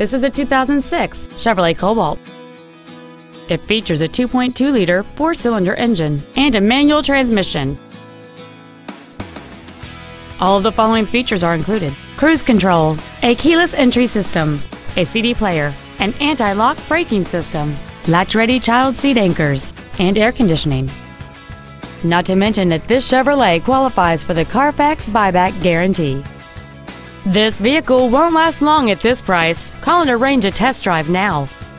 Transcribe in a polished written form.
This is a 2006 Chevrolet Cobalt. It features a 2.2-liter four-cylinder engine and a manual transmission. All of the following features are included: cruise control, a keyless entry system, a CD player, an anti-lock braking system, latch-ready child seat anchors, and air conditioning. Not to mention that this Chevrolet qualifies for the Carfax buyback guarantee. This vehicle won't last long at this price. Call and arrange a test drive now.